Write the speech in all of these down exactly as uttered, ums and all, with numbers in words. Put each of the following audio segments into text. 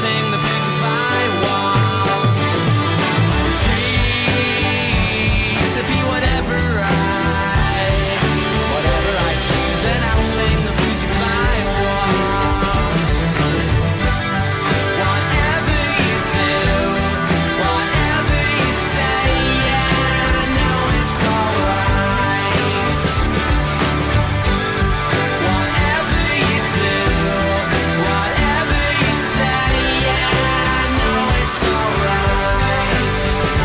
sing the blues if I want. I'm free to be whatever I, whatever I choose, and I'll sing the blues if I want. Whatever you do, whatever you say, yeah, I know it's alright. Whatever you do, whatever you say, yeah, I know it's alright.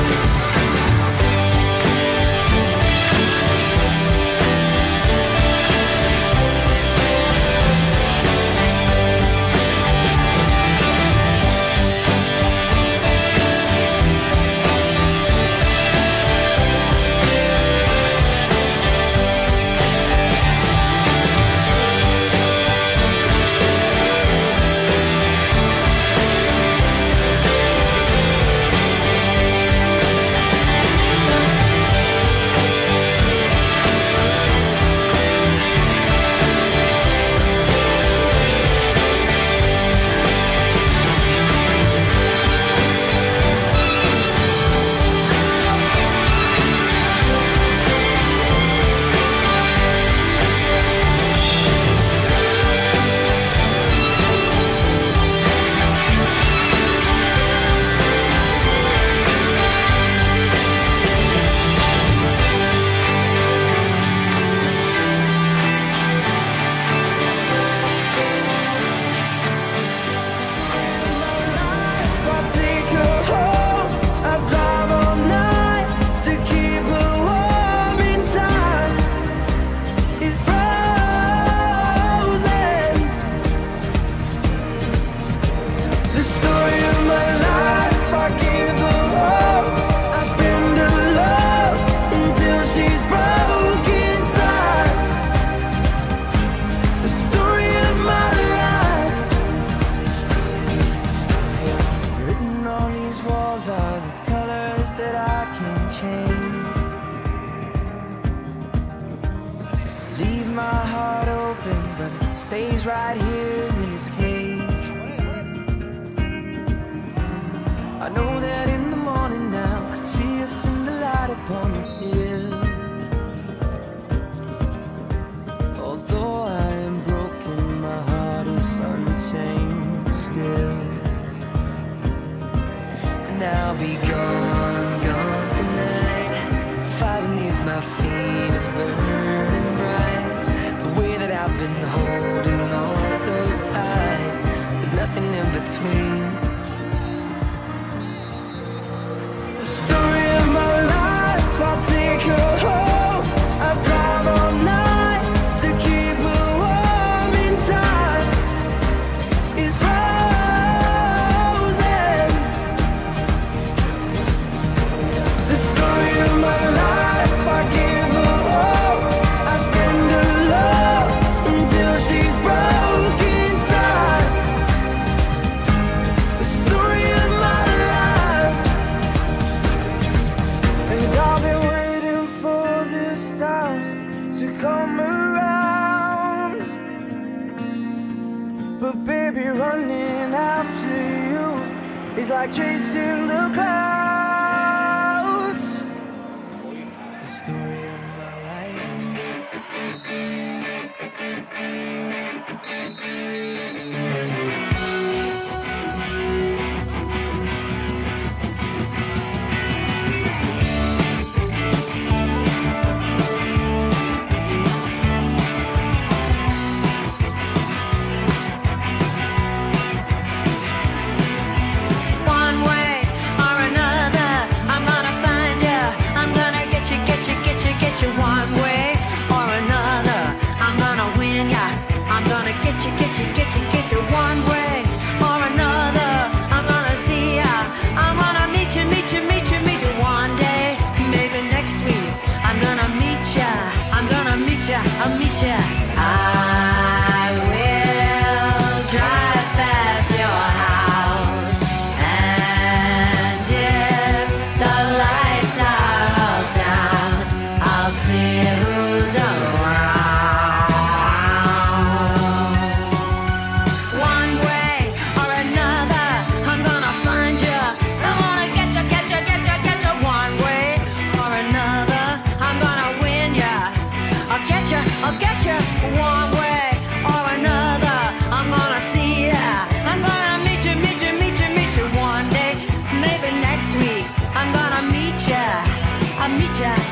I'll take her home. I'll drive all night to keep her warm in time. It's frozen. The story of my life. I give her hope. I spend her love until she's broke inside. The story of my life. Written on these walls are the colors that I can change. Leave my heart open, but it stays right here in its cage. I know that in the morning now, see us in the light upon the hill. Although I am broken, my heart is untamed still. And I'll be gone, gone tonight. Fire beneath my feet is burning bright. The way that I've been holding on so tight, with nothing in between. The story of my life. I'll take her home. I'll drive all night to keep her warm in time. It's frozen. The story of my life. I give her hope. I spend her love until she's broke inside. The story of my life. And I've been waiting for this time to come around. But baby, running after you is like chasing the clouds. The story of my life. One way or need ya.